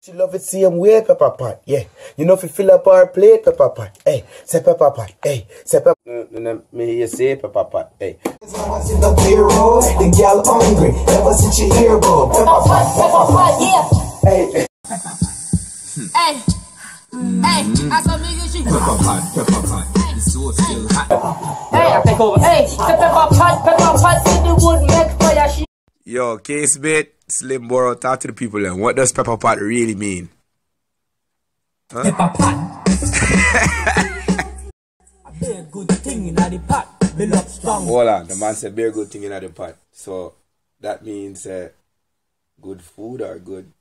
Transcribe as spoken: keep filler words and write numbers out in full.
She love it same way, pepper pot, yeah. You know if you fill up our plate, pepper pot, hey. Say pepper pot, hey. Say pepper. No, no, me hear you say pepper pot, hey. What's in the beer roll? The gal hungry. Ever since your ear go. Pepper pot, pepper pot, yeah. Hey. Hey. Hey. I saw niggas she. Pepper pot, pepper pot. The sauce still hot. Hey, I take over. Hey, the pepper pot, pepper pot in the wood make fire shit. Yo, case bait, Slim Borough, talk to the people then. What does pepper pot really mean? Huh? Pepper pot. A very good thing in the pot. Build up strong. Hold on, the man said very good thing in the pot. So that means uh, good food or good